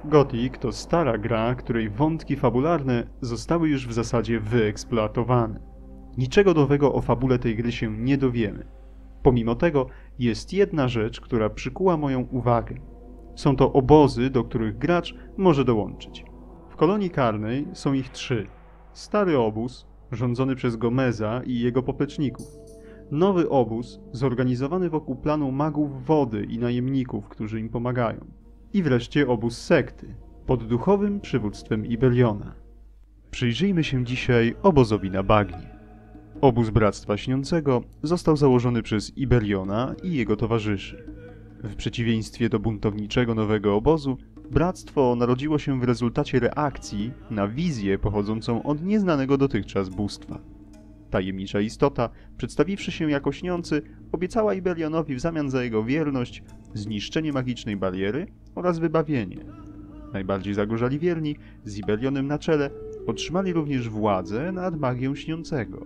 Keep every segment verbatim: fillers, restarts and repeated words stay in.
Gothic to stara gra, której wątki fabularne zostały już w zasadzie wyeksploatowane. Niczego nowego o fabule tej gry się nie dowiemy. Pomimo tego jest jedna rzecz, która przykuła moją uwagę. Są to obozy, do których gracz może dołączyć. W kolonii karnej są ich trzy. Stary obóz, rządzony przez Gomeza i jego popleczników. Nowy obóz, zorganizowany wokół planu magów wody i najemników, którzy im pomagają. I wreszcie obóz sekty, pod duchowym przywództwem Ibeliona. Przyjrzyjmy się dzisiaj obozowi na bagnie. Obóz Bractwa Śniącego został założony przez Ibeliona i jego towarzyszy. W przeciwieństwie do buntowniczego nowego obozu, Bractwo narodziło się w rezultacie reakcji na wizję pochodzącą od nieznanego dotychczas bóstwa. Tajemnicza istota, przedstawiwszy się jako śniący, obiecała Ibelionowi w zamian za jego wierność zniszczenie magicznej bariery oraz wybawienie. Najbardziej zagorzali wierni, z Ibelionem na czele, otrzymali również władzę nad magią śniącego.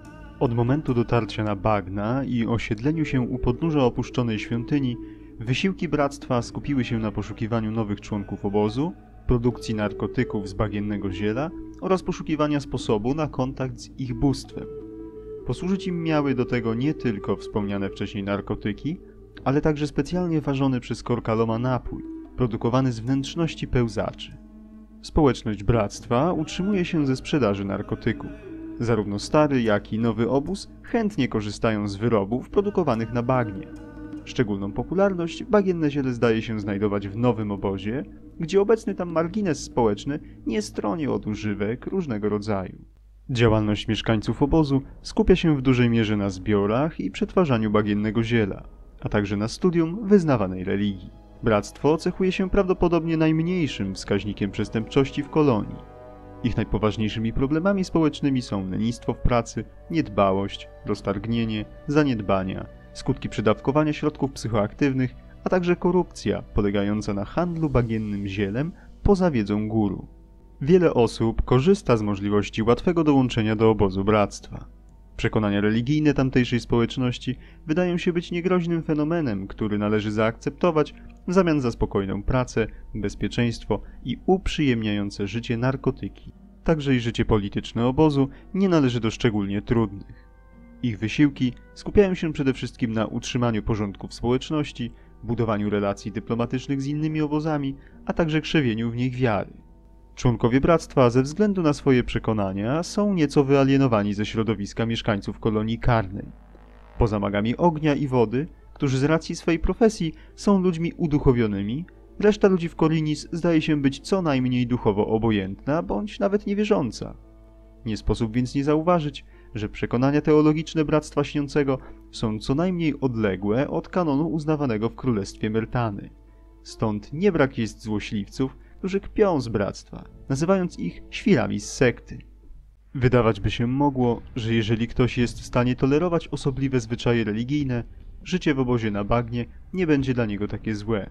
Od momentu dotarcia na bagna i osiedleniu się u podnóża opuszczonej świątyni, wysiłki Bractwa skupiły się na poszukiwaniu nowych członków obozu, produkcji narkotyków z bagiennego ziela oraz poszukiwania sposobu na kontakt z ich bóstwem. Posłużyć im miały do tego nie tylko wspomniane wcześniej narkotyki, ale także specjalnie ważony przez Korkaloma napój, produkowany z wnętrzności pełzaczy. Społeczność Bractwa utrzymuje się ze sprzedaży narkotyków. Zarówno stary, jak i nowy obóz chętnie korzystają z wyrobów produkowanych na bagnie. Szczególną popularność bagienne ziele zdaje się znajdować w nowym obozie, gdzie obecny tam margines społeczny nie stroni od używek różnego rodzaju. Działalność mieszkańców obozu skupia się w dużej mierze na zbiorach i przetwarzaniu bagiennego ziela, a także na studium wyznawanej religii. Bractwo cechuje się prawdopodobnie najmniejszym wskaźnikiem przestępczości w kolonii. Ich najpoważniejszymi problemami społecznymi są lenistwo w pracy, niedbałość, roztargnienie, zaniedbania, skutki przedawkowania środków psychoaktywnych, a także korupcja polegająca na handlu bagiennym zielem poza wiedzą guru. Wiele osób korzysta z możliwości łatwego dołączenia do obozu Bractwa. Przekonania religijne tamtejszej społeczności wydają się być niegroźnym fenomenem, który należy zaakceptować w zamian za spokojną pracę, bezpieczeństwo i uprzyjemniające życie narkotyki. Także i życie polityczne obozu nie należy do szczególnie trudnych. Ich wysiłki skupiają się przede wszystkim na utrzymaniu porządku w społeczności, budowaniu relacji dyplomatycznych z innymi obozami, a także krzewieniu w nich wiary. Członkowie Bractwa ze względu na swoje przekonania są nieco wyalienowani ze środowiska mieszkańców kolonii karnej. Poza magami ognia i wody, którzy z racji swej profesji są ludźmi uduchowionymi, reszta ludzi w Korinis zdaje się być co najmniej duchowo obojętna bądź nawet niewierząca. Nie sposób więc nie zauważyć, że przekonania teologiczne Bractwa Śniącego są co najmniej odległe od kanonu uznawanego w Królestwie Myrtany. Stąd nie brak jest złośliwców, którzy kpią z Bractwa, nazywając ich świrami z sekty. Wydawać by się mogło, że jeżeli ktoś jest w stanie tolerować osobliwe zwyczaje religijne, życie w obozie na bagnie nie będzie dla niego takie złe.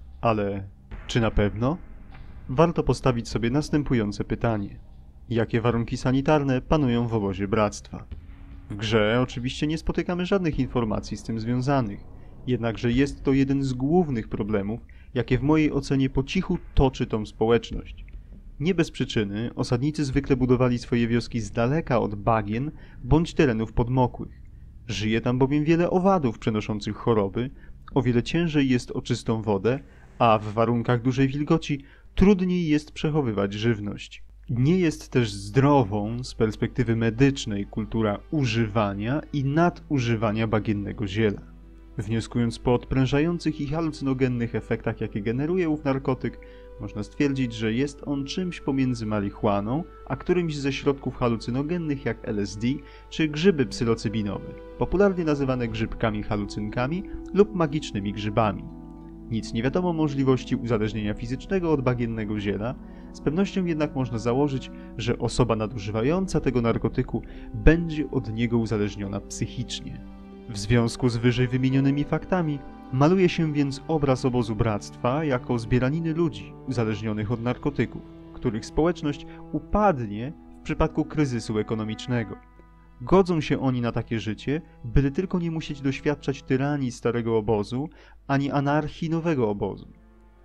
Ale czy na pewno? Warto postawić sobie następujące pytanie. Jakie warunki sanitarne panują w obozie Bractwa? W grze oczywiście nie spotykamy żadnych informacji z tym związanych, jednakże jest to jeden z głównych problemów, jakie w mojej ocenie po cichu toczy tą społeczność. Nie bez przyczyny osadnicy zwykle budowali swoje wioski z daleka od bagien bądź terenów podmokłych. Żyje tam bowiem wiele owadów przenoszących choroby, o wiele ciężej jest o czystą wodę, a w warunkach dużej wilgoci trudniej jest przechowywać żywność. Nie jest też zdrową z perspektywy medycznej kultura używania i nadużywania bagiennego ziela. Wnioskując po odprężających i halucynogennych efektach, jakie generuje ów narkotyk, można stwierdzić, że jest on czymś pomiędzy marihuaną, a którymś ze środków halucynogennych jak L S D czy grzyby psylocybinowe, popularnie nazywane grzybkami halucynkami lub magicznymi grzybami. Nic nie wiadomo o możliwości uzależnienia fizycznego od bagiennego ziela, z pewnością jednak można założyć, że osoba nadużywająca tego narkotyku będzie od niego uzależniona psychicznie. W związku z wyżej wymienionymi faktami maluje się więc obraz obozu Bractwa jako zbieraniny ludzi uzależnionych od narkotyków, których społeczność upadnie w przypadku kryzysu ekonomicznego. Godzą się oni na takie życie, byle tylko nie musieć doświadczać tyranii starego obozu, ani anarchii nowego obozu.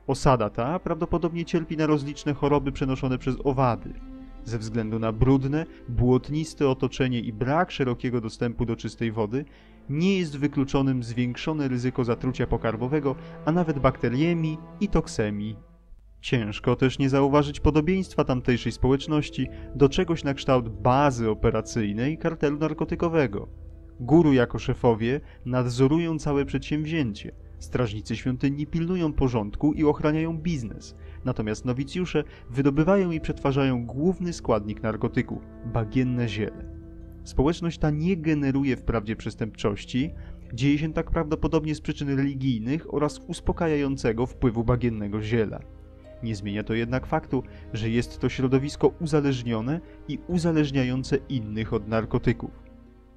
Osada ta prawdopodobnie cierpi na rozliczne choroby przenoszone przez owady. Ze względu na brudne, błotniste otoczenie i brak szerokiego dostępu do czystej wody, nie jest wykluczonym zwiększone ryzyko zatrucia pokarmowego, a nawet bakteriemi i toksemii. Ciężko też nie zauważyć podobieństwa tamtejszej społeczności do czegoś na kształt bazy operacyjnej kartelu narkotykowego. Guru jako szefowie nadzorują całe przedsięwzięcie. Strażnicy świątyni pilnują porządku i ochraniają biznes, natomiast nowicjusze wydobywają i przetwarzają główny składnik narkotyku – bagienne ziele. Społeczność ta nie generuje wprawdzie przestępczości, dzieje się tak prawdopodobnie z przyczyn religijnych oraz uspokajającego wpływu bagiennego ziela. Nie zmienia to jednak faktu, że jest to środowisko uzależnione i uzależniające innych od narkotyków.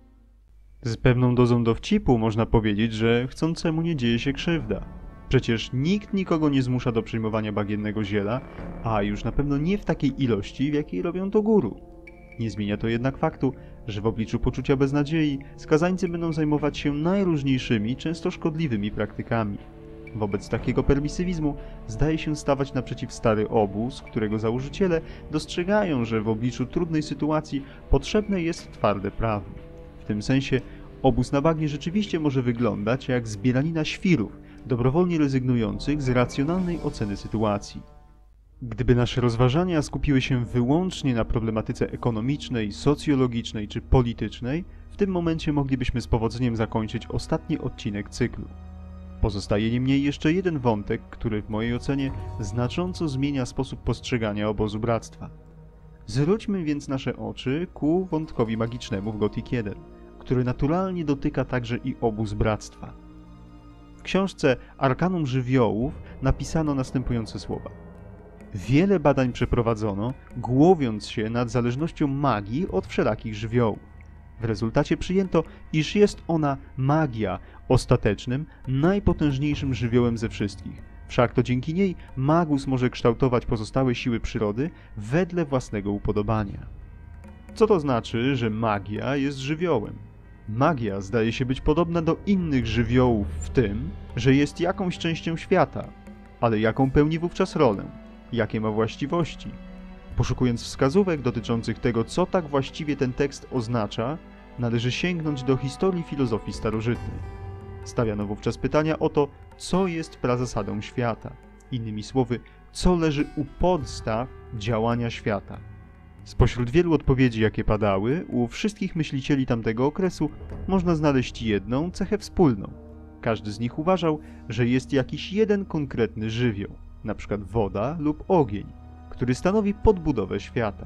Z pewną dozą dowcipu można powiedzieć, że chcącemu nie dzieje się krzywda. Przecież nikt nikogo nie zmusza do przyjmowania bagiennego ziela, a już na pewno nie w takiej ilości, w jakiej robią to guru. Nie zmienia to jednak faktu, że w obliczu poczucia beznadziei skazańcy będą zajmować się najróżniejszymi, często szkodliwymi praktykami. Wobec takiego permisywizmu zdaje się stawać naprzeciw stary obóz, którego założyciele dostrzegają, że w obliczu trudnej sytuacji potrzebne jest twarde prawo. W tym sensie obóz na bagnie rzeczywiście może wyglądać jak zbieranina świrów, dobrowolnie rezygnujących z racjonalnej oceny sytuacji. Gdyby nasze rozważania skupiły się wyłącznie na problematyce ekonomicznej, socjologicznej czy politycznej, w tym momencie moglibyśmy z powodzeniem zakończyć ostatni odcinek cyklu. Pozostaje niemniej jeszcze jeden wątek, który w mojej ocenie znacząco zmienia sposób postrzegania obozu bractwa. Zwróćmy więc nasze oczy ku wątkowi magicznemu w Gothic jeden, który naturalnie dotyka także i obóz bractwa. W książce Arkanum Żywiołów napisano następujące słowa. Wiele badań przeprowadzono, głowiąc się nad zależnością magii od wszelakich żywiołów. W rezultacie przyjęto, iż jest ona magia ostatecznym, najpotężniejszym żywiołem ze wszystkich. Wszak to dzięki niej magus może kształtować pozostałe siły przyrody wedle własnego upodobania. Co to znaczy, że magia jest żywiołem? Magia zdaje się być podobna do innych żywiołów w tym, że jest jakąś częścią świata, ale jaką pełni wówczas rolę, jakie ma właściwości. Poszukując wskazówek dotyczących tego, co tak właściwie ten tekst oznacza, należy sięgnąć do historii filozofii starożytnej. Stawiano wówczas pytania o to, co jest prazasadą świata. Innymi słowy, co leży u podstaw działania świata. Spośród wielu odpowiedzi, jakie padały, u wszystkich myślicieli tamtego okresu można znaleźć jedną cechę wspólną. Każdy z nich uważał, że jest jakiś jeden konkretny żywioł, np. woda lub ogień, który stanowi podbudowę świata.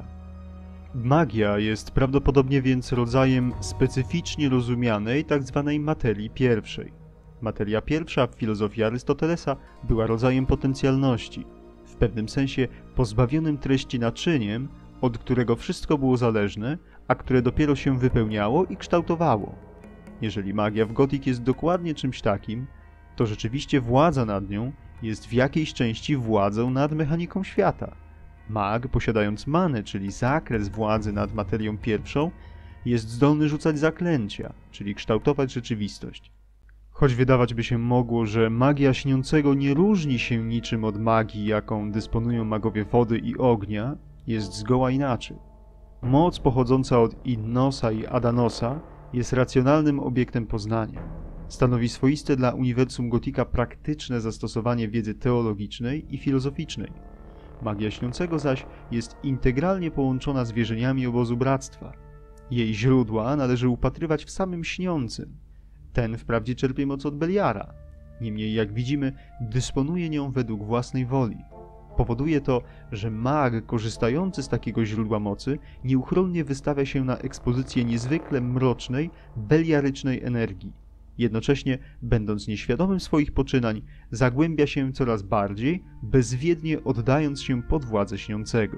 Magia jest prawdopodobnie więc rodzajem specyficznie rozumianej tzw. materii pierwszej. Materia pierwsza w filozofii Arystotelesa była rodzajem potencjalności, w pewnym sensie pozbawionym treści naczyniem, od którego wszystko było zależne, a które dopiero się wypełniało i kształtowało. Jeżeli magia w Gothic jest dokładnie czymś takim, to rzeczywiście władza nad nią jest w jakiejś części władzą nad mechaniką świata. Mag, posiadając manę, czyli zakres władzy nad materią pierwszą, jest zdolny rzucać zaklęcia, czyli kształtować rzeczywistość. Choć wydawać by się mogło, że magia śniącego nie różni się niczym od magii, jaką dysponują magowie wody i ognia, jest zgoła inaczej. Moc pochodząca od Innosa i Adanosa jest racjonalnym obiektem poznania. Stanowi swoiste dla uniwersum Gotika praktyczne zastosowanie wiedzy teologicznej i filozoficznej. Magia śniącego zaś jest integralnie połączona z wierzeniami obozu bractwa. Jej źródła należy upatrywać w samym śniącym. Ten wprawdzie czerpie moc od Beliara, niemniej jak widzimy dysponuje nią według własnej woli. Powoduje to, że mag korzystający z takiego źródła mocy nieuchronnie wystawia się na ekspozycję niezwykle mrocznej, beliarycznej energii. Jednocześnie, będąc nieświadomym swoich poczynań, zagłębia się coraz bardziej, bezwiednie oddając się pod władzę śniącego.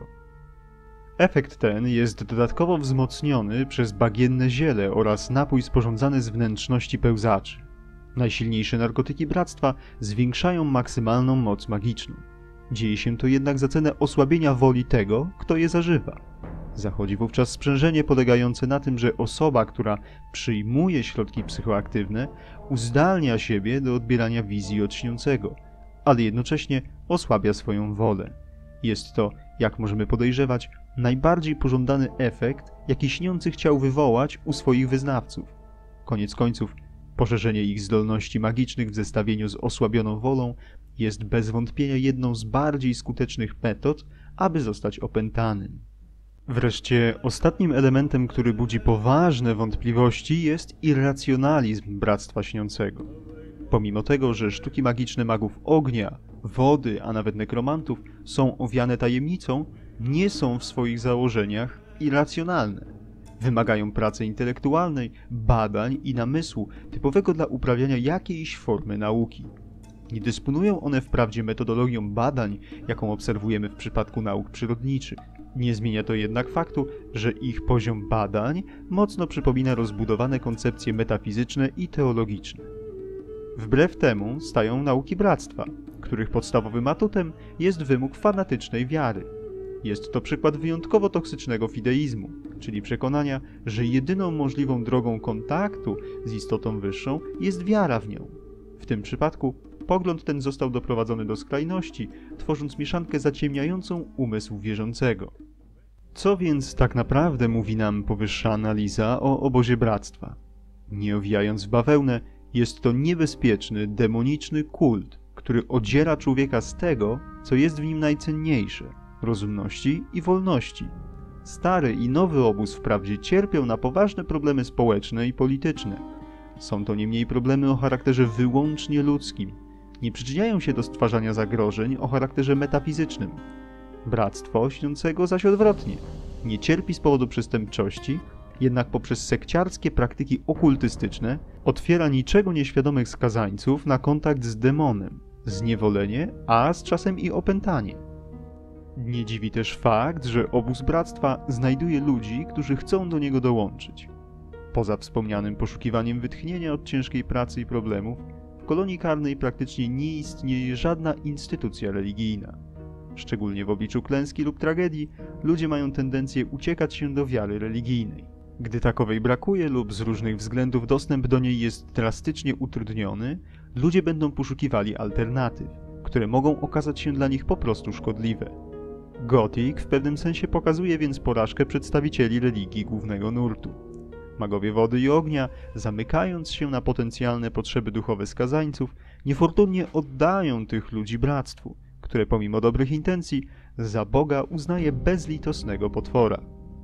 Efekt ten jest dodatkowo wzmocniony przez bagienne ziele oraz napój sporządzany z wnętrzności pełzaczy. Najsilniejsze narkotyki bractwa zwiększają maksymalną moc magiczną. Dzieje się to jednak za cenę osłabienia woli tego, kto je zażywa. Zachodzi wówczas sprzężenie polegające na tym, że osoba, która przyjmuje środki psychoaktywne, uzdalnia siebie do odbierania wizji od śniącego, ale jednocześnie osłabia swoją wolę. Jest to, jak możemy podejrzewać, najbardziej pożądany efekt, jaki śniący chciał wywołać u swoich wyznawców. Koniec końców, poszerzenie ich zdolności magicznych w zestawieniu z osłabioną wolą jest bez wątpienia jedną z bardziej skutecznych metod, aby zostać opętanym. Wreszcie ostatnim elementem, który budzi poważne wątpliwości, jest irracjonalizm Bractwa Śniącego. Pomimo tego, że sztuki magiczne magów ognia, wody, a nawet nekromantów są owiane tajemnicą, nie są w swoich założeniach irracjonalne. Wymagają pracy intelektualnej, badań i namysłu typowego dla uprawiania jakiejś formy nauki. Nie dysponują one wprawdzie metodologią badań, jaką obserwujemy w przypadku nauk przyrodniczych. Nie zmienia to jednak faktu, że ich poziom badań mocno przypomina rozbudowane koncepcje metafizyczne i teologiczne. Wbrew temu stają nauki bractwa, których podstawowym atutem jest wymóg fanatycznej wiary. Jest to przykład wyjątkowo toksycznego fideizmu, czyli przekonania, że jedyną możliwą drogą kontaktu z istotą wyższą jest wiara w nią. W tym przypadku pogląd ten został doprowadzony do skrajności, tworząc mieszankę zaciemniającą umysł wierzącego. Co więc tak naprawdę mówi nam powyższa analiza o obozie bractwa? Nie owijając w bawełnę, jest to niebezpieczny, demoniczny kult, który odziera człowieka z tego, co jest w nim najcenniejsze – rozumności i wolności. Stary i nowy obóz wprawdzie cierpią na poważne problemy społeczne i polityczne. Są to niemniej problemy o charakterze wyłącznie ludzkim. Nie przyczyniają się do stwarzania zagrożeń o charakterze metafizycznym. Bractwo Śniącego zaś odwrotnie. Nie cierpi z powodu przestępczości, jednak poprzez sekciarskie praktyki okultystyczne otwiera niczego nieświadomych skazańców na kontakt z demonem, zniewolenie, a z czasem i opętanie. Nie dziwi też fakt, że obóz bractwa znajduje ludzi, którzy chcą do niego dołączyć. Poza wspomnianym poszukiwaniem wytchnienia od ciężkiej pracy i problemów, w kolonii karnej praktycznie nie istnieje żadna instytucja religijna. Szczególnie w obliczu klęski lub tragedii, ludzie mają tendencję uciekać się do wiary religijnej. Gdy takowej brakuje lub z różnych względów dostęp do niej jest drastycznie utrudniony, ludzie będą poszukiwali alternatyw, które mogą okazać się dla nich po prostu szkodliwe. Gothic w pewnym sensie pokazuje więc porażkę przedstawicieli religii głównego nurtu. Magowie wody i ognia, zamykając się na potencjalne potrzeby duchowe skazańców, niefortunnie oddają tych ludzi bractwu, które pomimo dobrych intencji za Boga uznaje bezlitosnego potwora.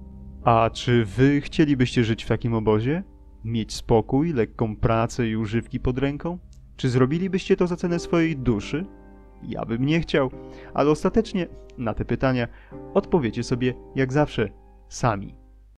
A czy wy chcielibyście żyć w takim obozie? Mieć spokój, lekką pracę i używki pod ręką? Czy zrobilibyście to za cenę swojej duszy? Ja bym nie chciał, ale ostatecznie na te pytania odpowiecie sobie jak zawsze sami.